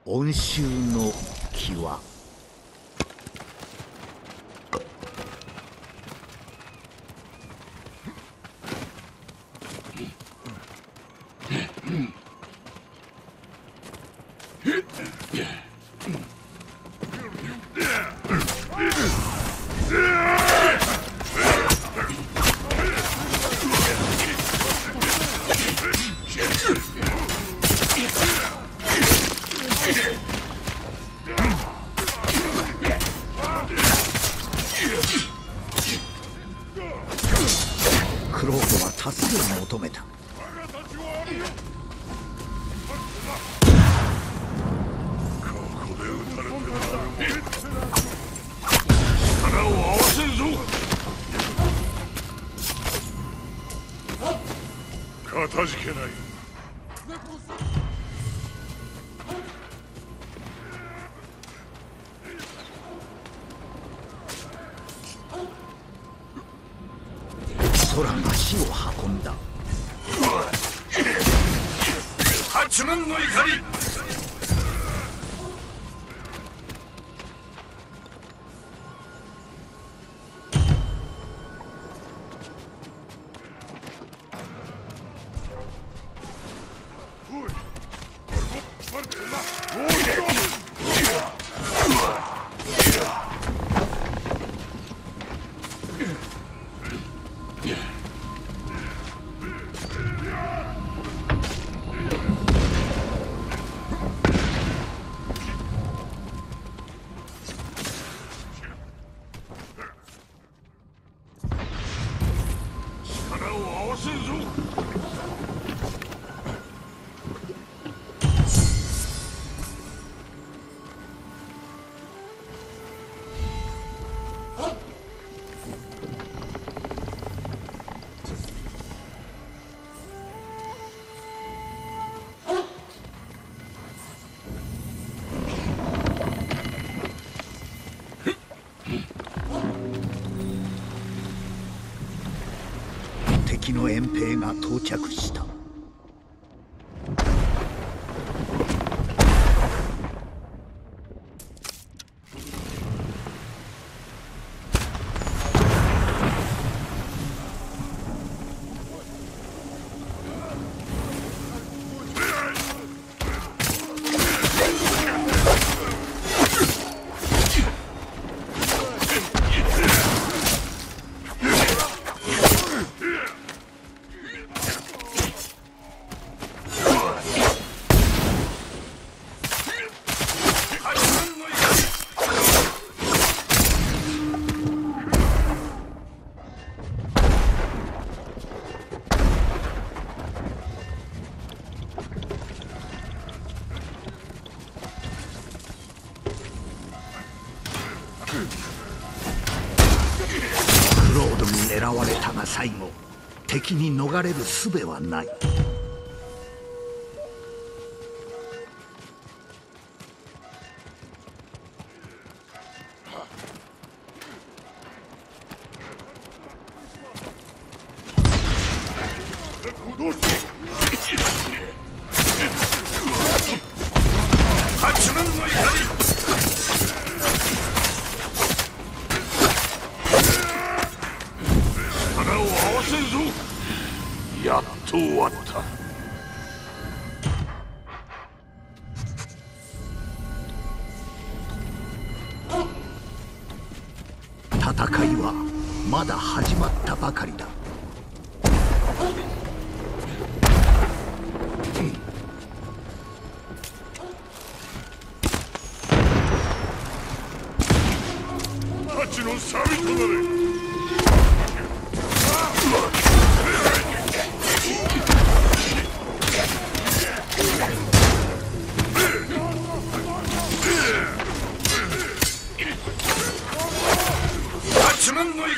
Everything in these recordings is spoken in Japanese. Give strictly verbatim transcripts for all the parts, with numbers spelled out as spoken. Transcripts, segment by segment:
温州の際。クロードは助けを求めた。 力を合わせるぞ。かたじけない。 空が死を運んだ。 八幡の怒り。 敵の遠兵が到着した。クロードに狙われたが最後、敵に逃れる術はない。 八幡の怒り。力を合わせるぞ。やっと終わった。 戦いはまだ始まったばかりだ。 八の錆となれ。八幡の怒り。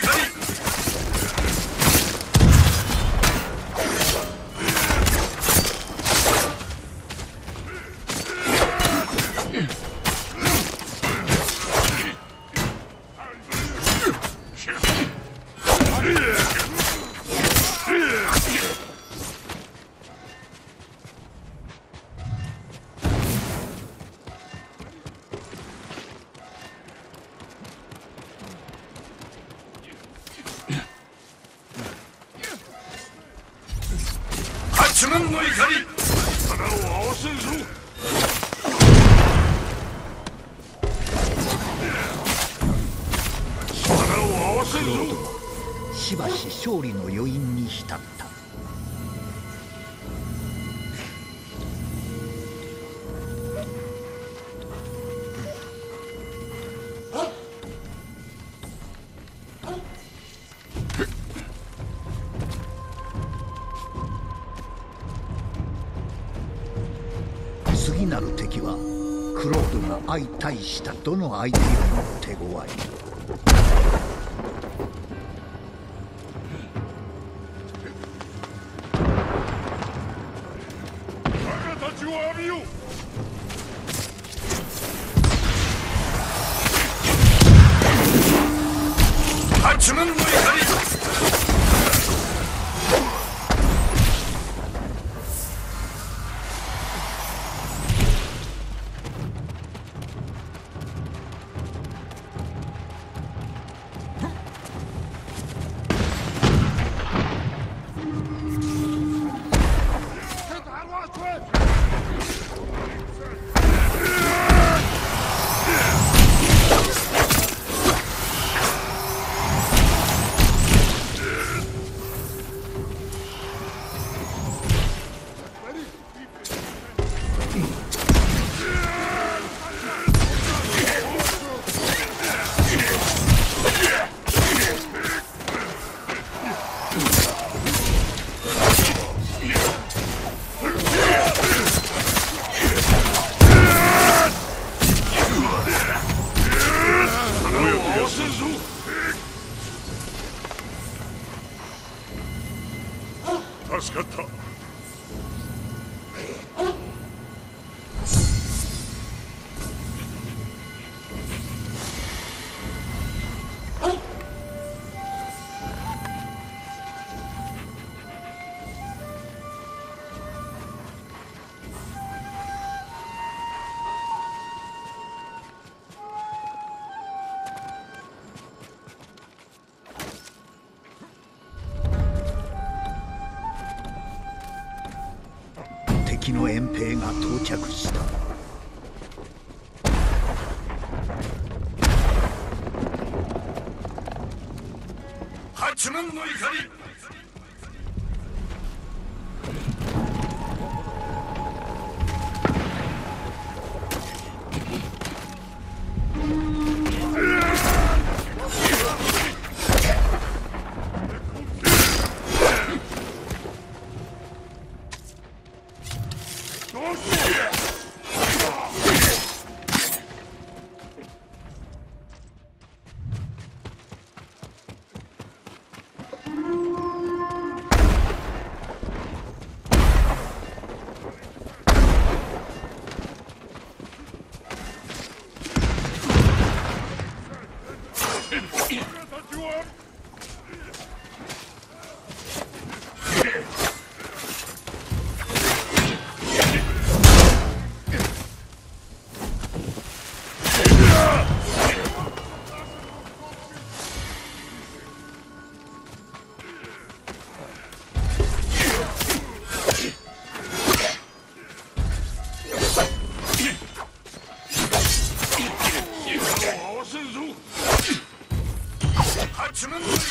八幡の怒り、力を合わせるぞ。力を合わせるぞ。 しばし勝利の余韻に浸った。次なる敵はクロードが相対したどの相手よりも手強い。 我たちを浴びよう。八幡の怒り。助かった。 敵の遠兵が到着した。 八幡の怒り。八幡の怒り。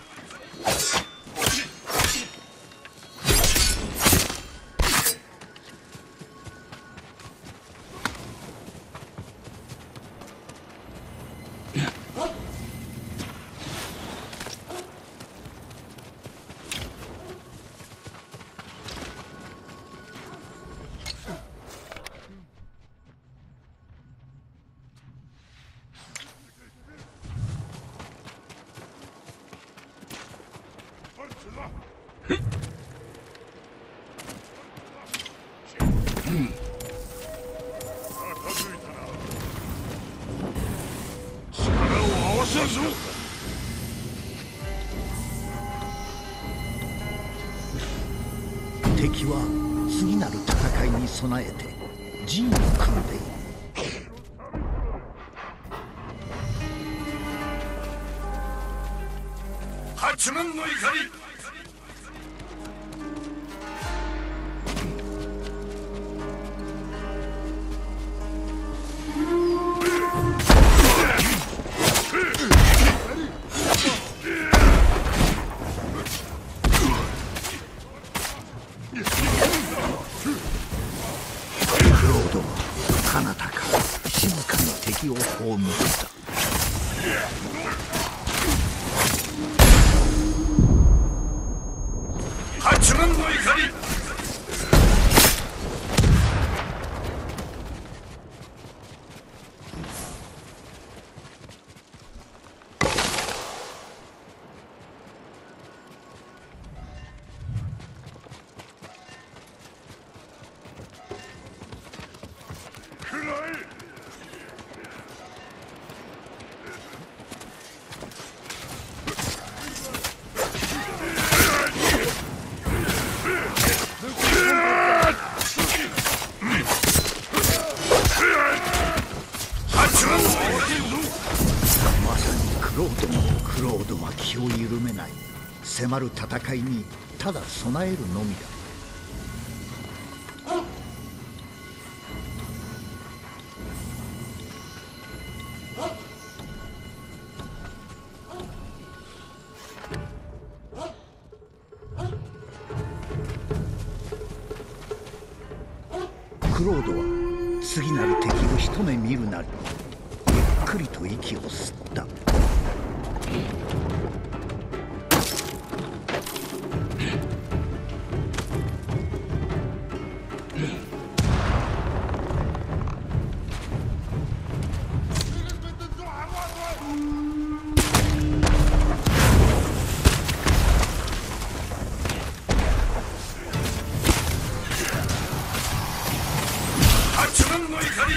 力を合わせるぞ。 敵は次なる戦いに備えて陣を組んでいる。 八幡の怒り。 ずかに敵を葬った。 八幡の怒り。 まさにクロードもクロードは気を緩めない。迫る戦いにただ備えるのみだ。クロードは次なる敵を一目見るなりゆっくりと息を吸った。 八幡の怒り。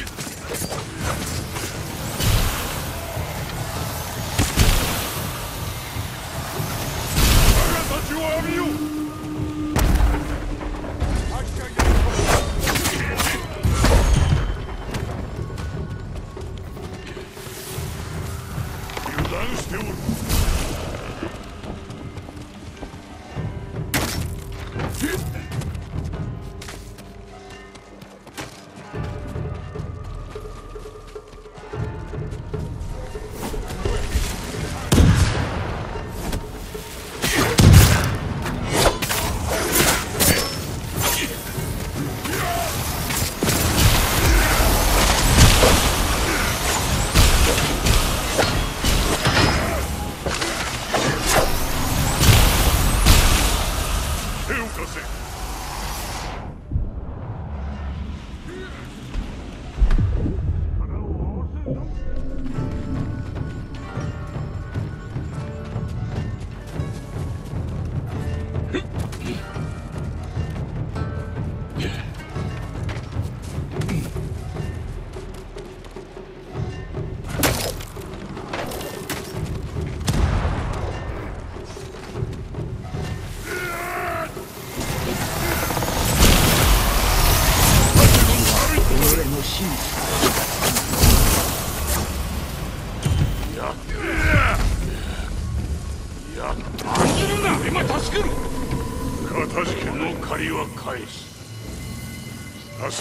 借りは返す。助かった。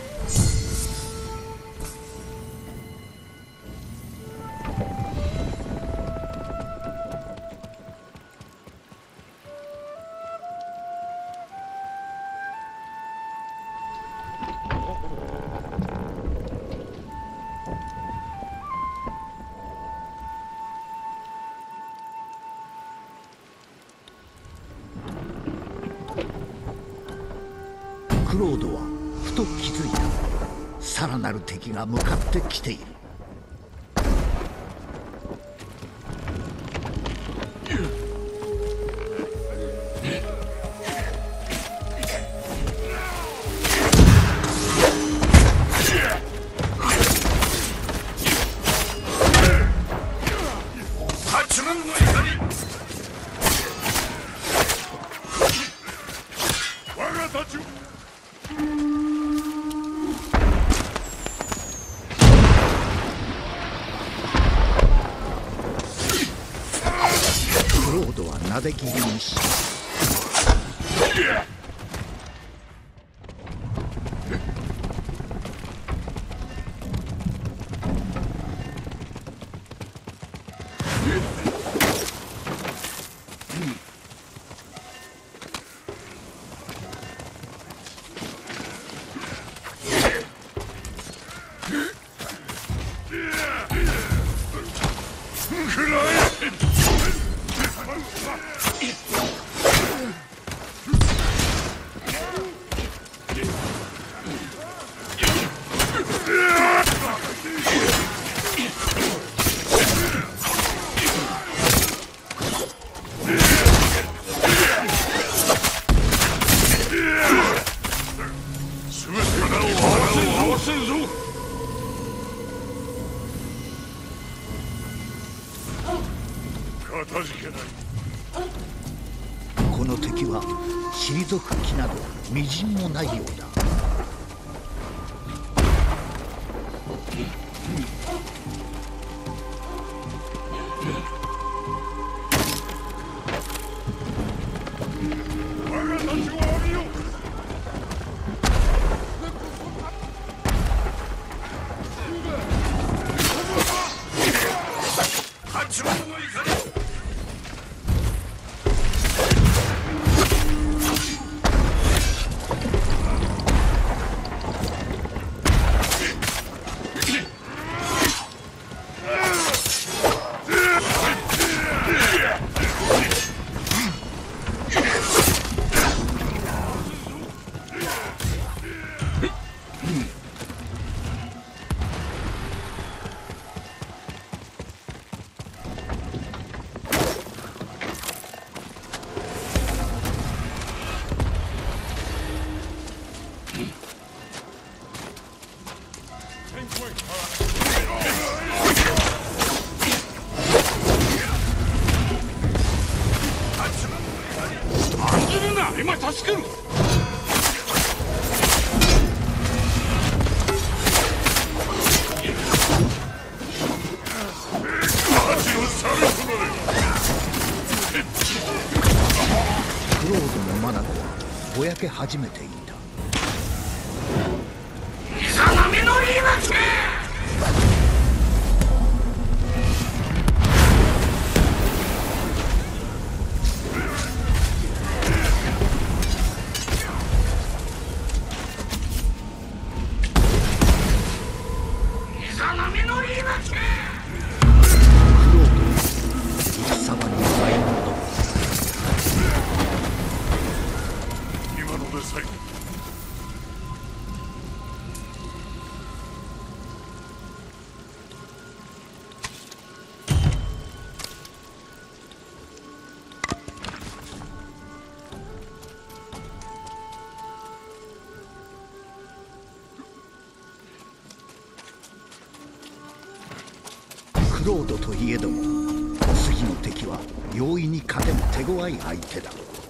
クロードはふと気づいた。さらなる敵が向かってきている。クロードはなで切りにしこの敵は退く気などみじんもないようだ。 今助ける。 クロードの眼はぼやけ始めていた。 イザナミの言い訳。クロードといえども次の敵は容易に勝てぬ手強い相手だ。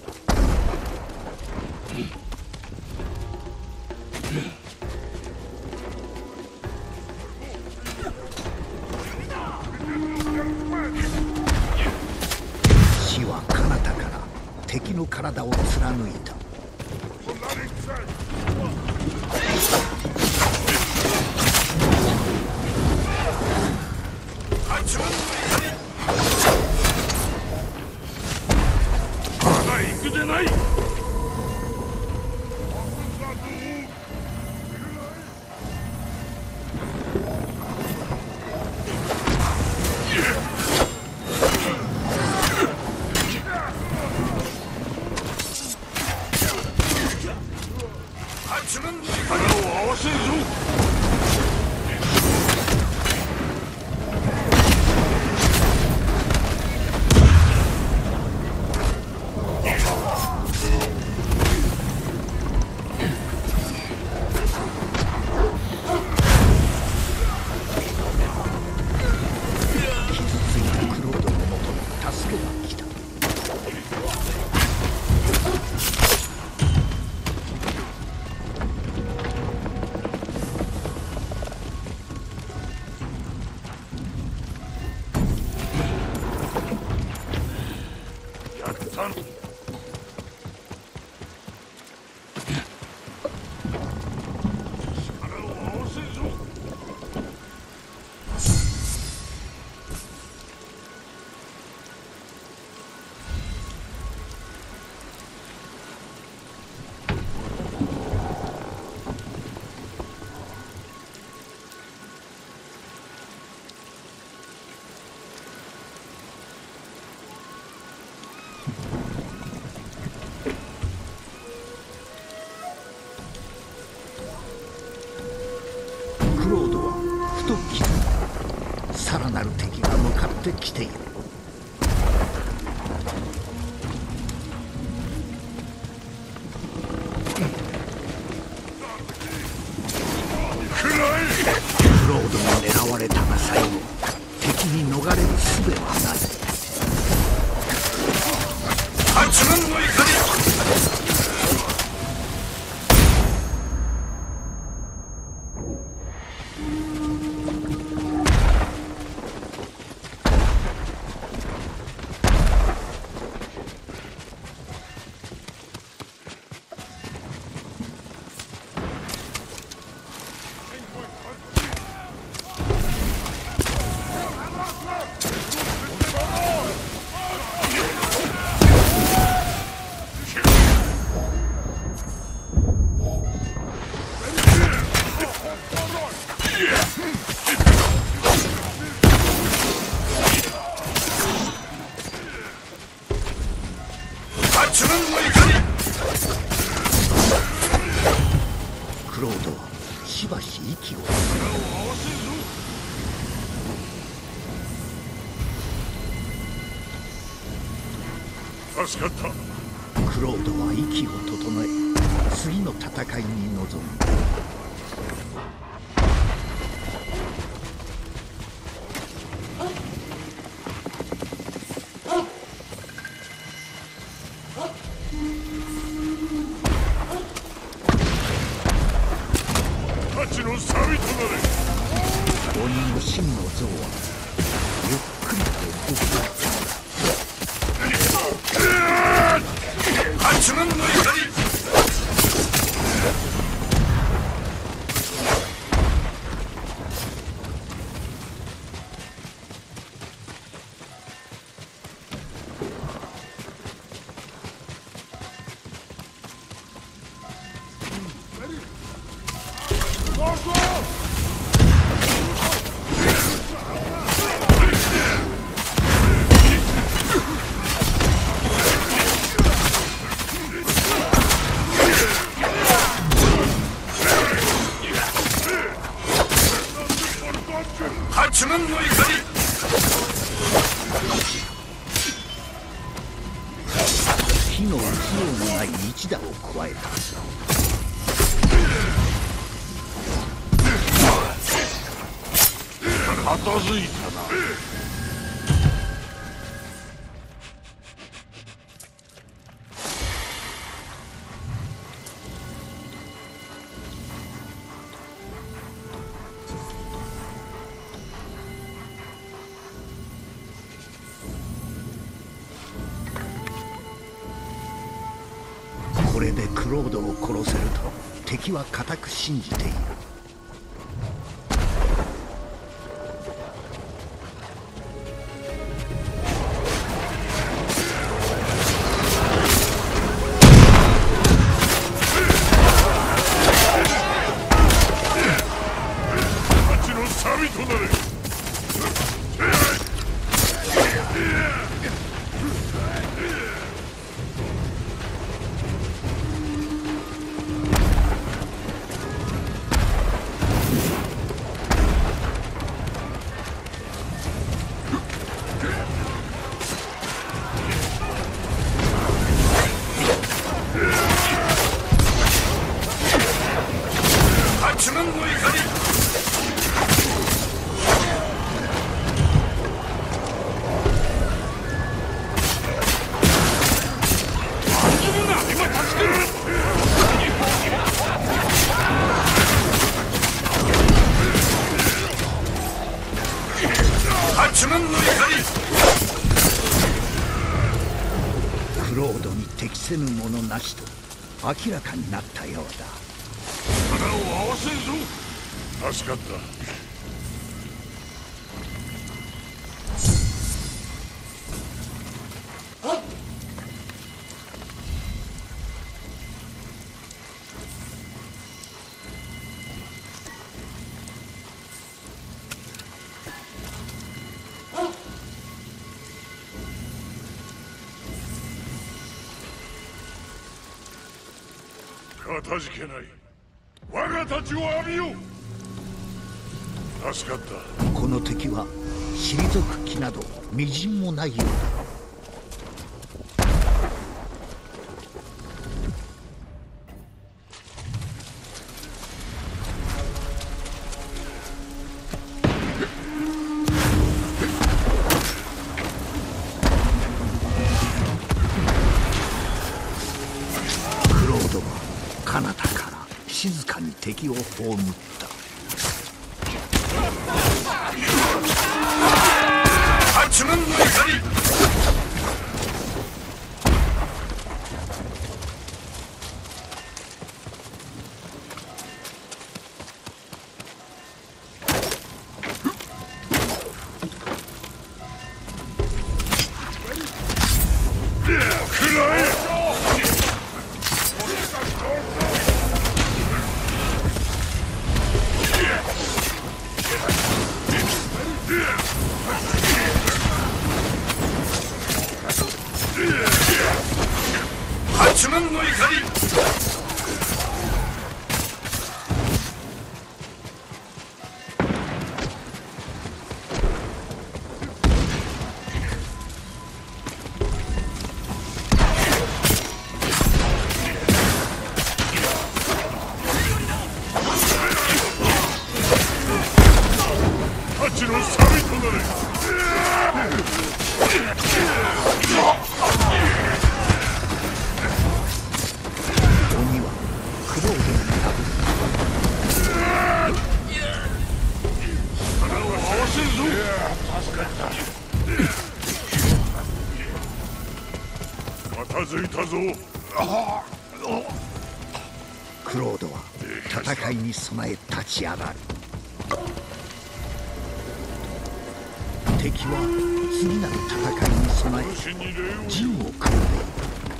死は彼方から敵の体を貫いた。 行くでない。力を合わせるぞ。 らなる敵が向かってきている。クロードに狙われたが最後、敵に逃れる術はない。 八幡の怒り。 クロードはしばし息を助かった。 クロードは息を整え、次の戦いに臨む。 八のサビとなれ。 鬼の真の像はゆっくりと動く。 八幡の怒り。八幡の怒り。 火の打ちようのない一打を加えた。 片付いたな。 これでクロードを殺せると敵は固く信じている。 八のサビとなれ。八幡の怒り。八幡の怒り。 クロードに適せぬものなしと明らかになったようだ。 腹を合わせんぞ。助かった。かたじけない。我がたちを浴びよう。助かった。 この敵は退く気などみじんもないようだ。クロードは彼方から静かに敵を葬った。 八幡の怒り。八幡の怒り。八の錆となれ。まずいたぞ。 クロードは戦いに備え立ち上がる。敵は次なる戦いに備え陣を組んでいる。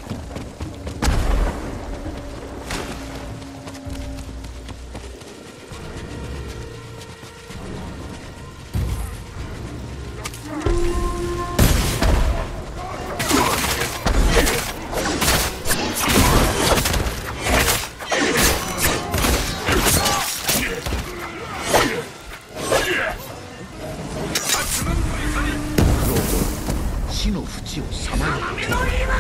死の淵をさまよっている。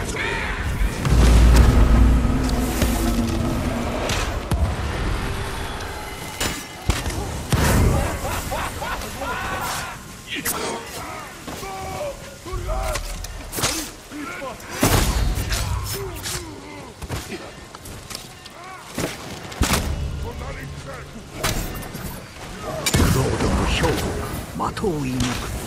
クロードの兵が的を射抜く。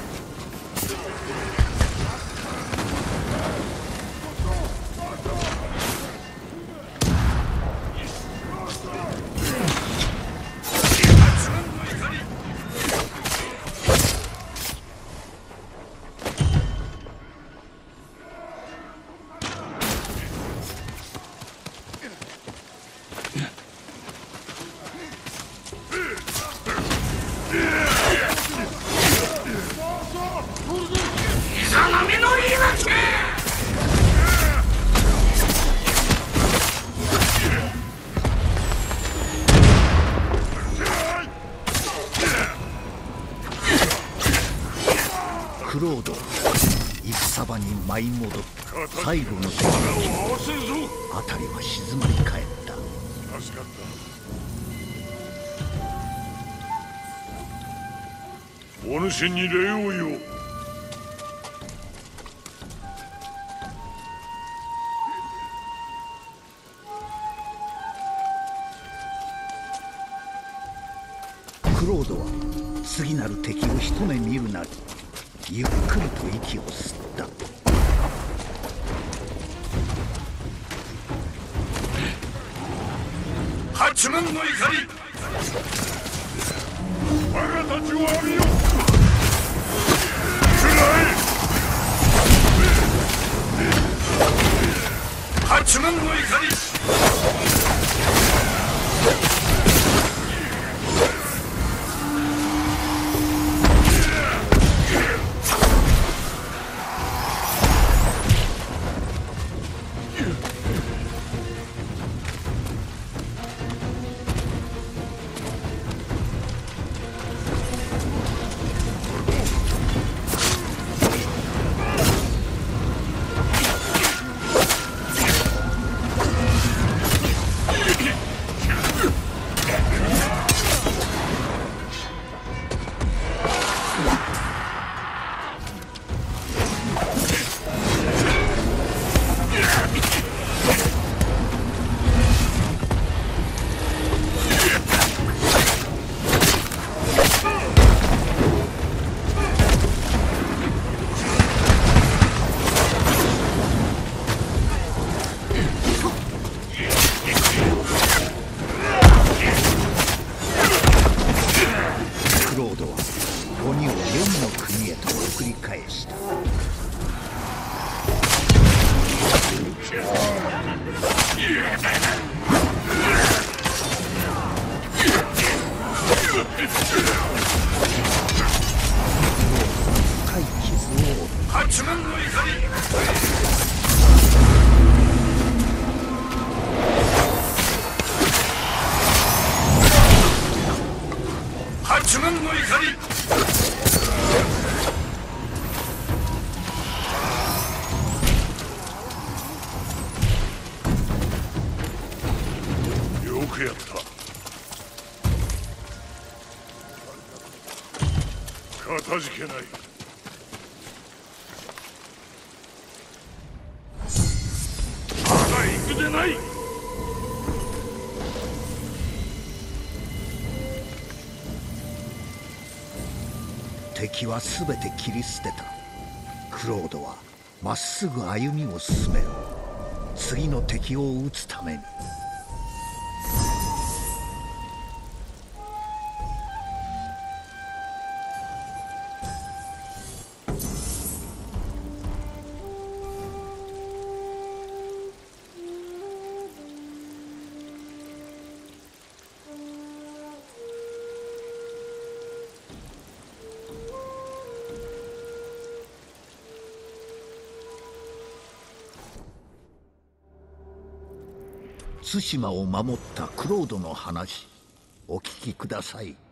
クロード、戦場に舞い戻った最後の敵の辺りは静まり返った。 助かった。お主に礼を言おう。 クロードは次なる敵を一目見るなりゆっくりと息を吸った。 八幡の怒り。我がたちを浴びよ。くらえ。八幡の怒り。 鬼を黄泉の国へと送り返した。深い傷を八幡の怒り。八幡の怒り。よくやった。かたじけない。まだ行くでない。 敵は全て切り捨てた。クロードはまっすぐ歩みを進める。次の敵を撃つために。対馬を守ったクロードの話、お聞きください。